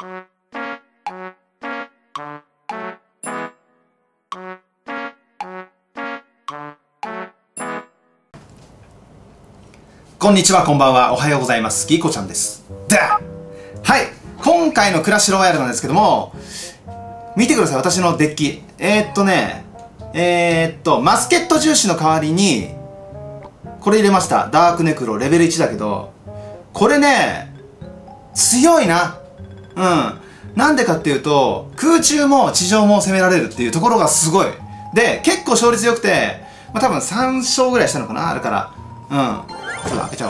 こんにちは、こんばんは、おはようございます。ギコちゃんです。はい、今回のクラッシュロワイヤルなんですけども、見てください、私のデッキ。マスケット重視の代わりに、これ入れました。ダークネクロ、レベル1だけど、これね、強いな。なんでかっていうと、空中も地上も攻められるっていうところがすごい。で、結構勝率良くて、まあ、多分3勝ぐらいしたのかな、あるから。ちょっと開けちゃおう。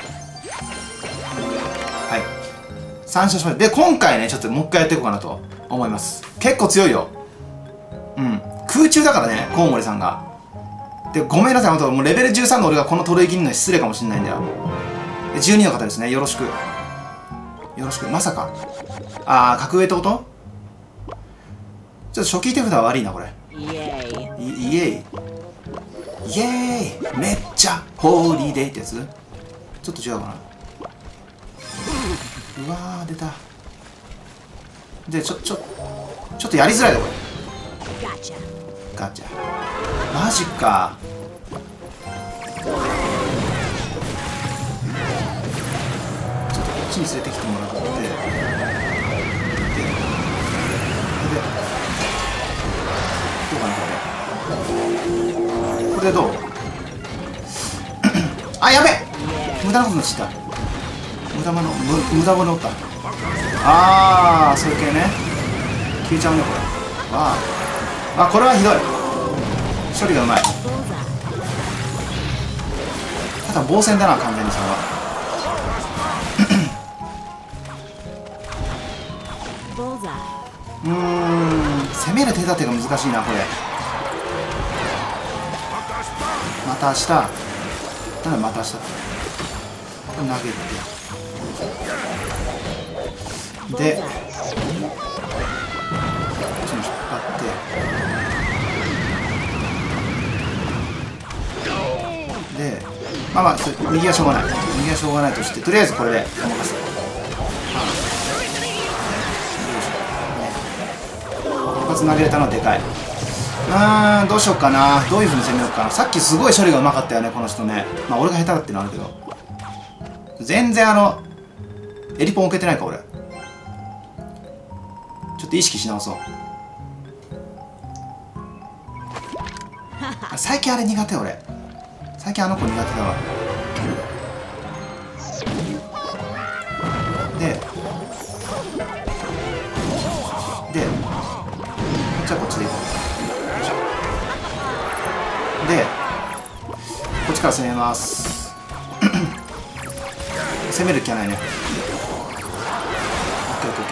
はい。3勝しました。で、今回ね、ちょっともう一回やっていこうかなと思います。結構強いよ。空中だからね、コウモリさんが。で、ごめんなさい、もうレベル13の俺がこのトレイ切るのは失礼かもしれないんだよ。で、12の方ですね、よろしく。よろしく。まさか。格上ってこと？ちょっと初期手札は悪いな、これ。イエーイ。イエーイ。イエーイ、めっちゃホーリーデーってやつ？ちょっと違うかな。うわー、出た。で、ちょっとやりづらいだこれ。ガチャ。マジか。ちょっとこっちに連れてきてもらって、どうかな、これでどう？あ、やべえ、無駄なことになっちゃった。無駄物おった。そういう系ね。消えちゃうね、これ。これはひどい。処理がうまい。ただ防戦だな、完全にそれは。攻める手立てが難しいな、これ。また明日。なんだまた明日って。これ投げて。で、こっちに引っ張って。で、右はしょうがない。右はしょうがないとして、とりあえずこれでごまかす。一発投げれたのはでかい。どうしようかな。どういう風に攻めようかな。さっきすごい処理がうまかったよね、この人ね。俺が下手だってのあるけど。全然エリポン置けてないか、俺。ちょっと意識し直そう。最近あれ苦手、俺。最近あの子苦手だわ。で、じゃあこっちでいこう。で、こっちから攻めます。攻める気はないね。オッケーオッケーオッケ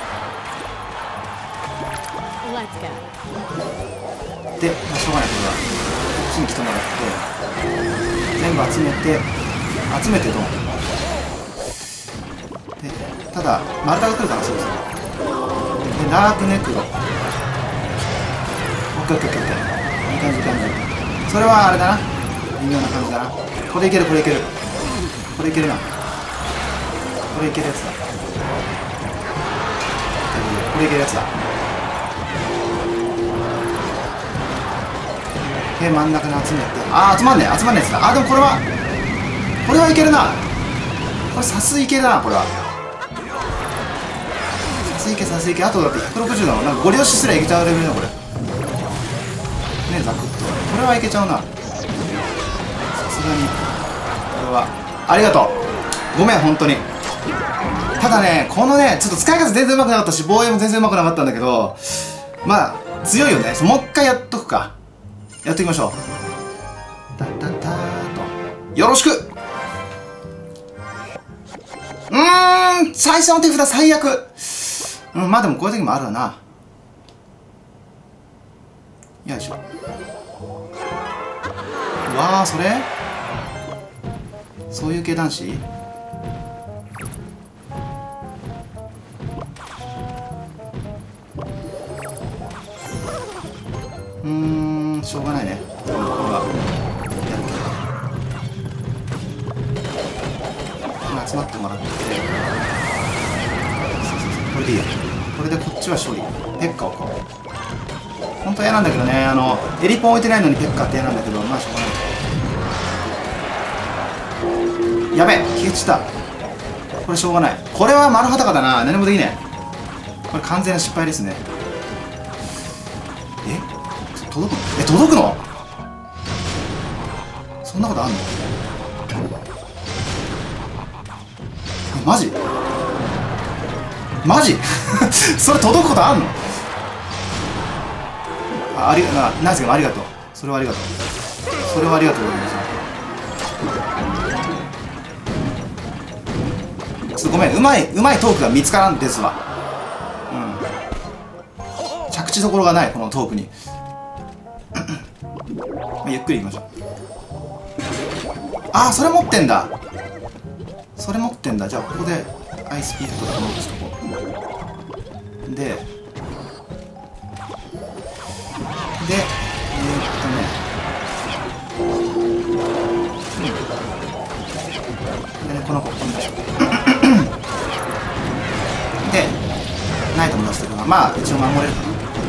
ー。で、しょうがないけど、こっちに来てもらって、全部集めてドン。で、ただ、丸太が来るから、そうです。で、ダークネクロ。オッケーオッケーオッケー。いい感じ、いい感じ。それはあれだな。微妙な感じだな。これいける、これいける。これいけるな。これいけるやつだ。これいけるやつだ。で、真ん中に集めて。集まんねえ、集まんねえやつだ。でもこれはいけるな。これ、さすいけるな、これは。さすいけ。あとだって160だもん。なんかゴリ押しすらいけちゃうレベルだ、これ。ね、ザクッと。これはいけちゃうな。さすがに。これは。ありがとう。ごめん、本当に。ただね、このね、ちょっと使い方全然うまくなかったし、防衛も全然うまくなかったんだけど、強いよね。もう一回やっとくか。やっていきましょう。タタターと。よろしく。最初の手札最悪。でもこういう時もあるわな。よいしょ。それそういう系男子？しょうがないね。これはやるけど、集まってもらって、これれでいいよ。これでこっちは処理。ペッカを置こう。本当は嫌なんだけどね、エリポン置いてないのにペッカって嫌なんだけど、まあしょうがない。やべえ、消えちゃった。これしょうがない。これは丸裸だな。何もできねえ。これ完全な失敗ですね。届くの？届くの？そんなことあんの？マジマジそれ届くことあんの？ナイスゲームありがとう。それはありがとう。それはありがとうございます。ちょっとごめん、うまいトークが見つからんですわ。着地どころがない、このトークに。ゆっくりいきましょう。ああ、それ持ってんだ。それ持ってんだ。じゃあここでアイスピットだと思うしとこう。でこの子飛んでしょでナイトも出してるから、まあ一応守れるかな。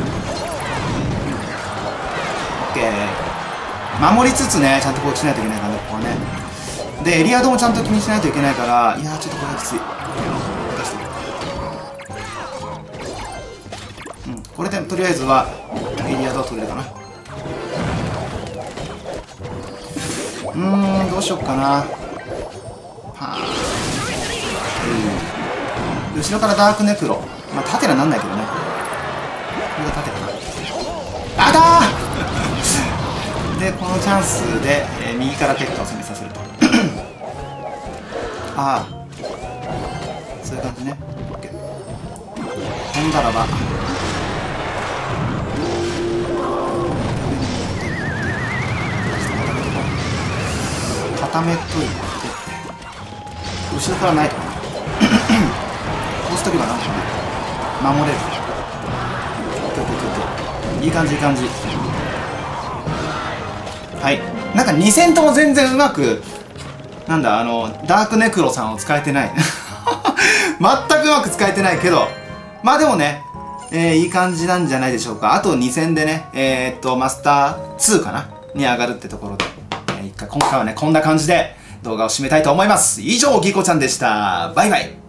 オッケー。守りつつね、ちゃんとこうしないといけないからね、ここはね。でエリアドもちゃんと気にしないといけないから、いやーちょっとこれはきつい。これでとりあえずはエリアドは取れるかな。どうしよっかな。後ろからダークネクロ。まあ縦にはなんないけどね。これが縦かな。あたーでこのチャンスで、右からペッカを攻めさせるとああそういう感じね。 OK。 飛んだらば固めといて、後ろからないとこうしとけばなんとかね守れる。いい感じいい感じ。はい。なんか2戦とも全然うまくなんだダークネクロさんを使えてない全くうまく使えてないけど、まあでもね、いい感じなんじゃないでしょうか。あと2戦でねマスター2かなに上がるってところで、今回はねこんな感じで動画を締めたいと思います。以上ギコちゃんでした。バイバイ。